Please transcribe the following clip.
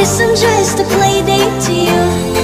guess I'm just a play date to you.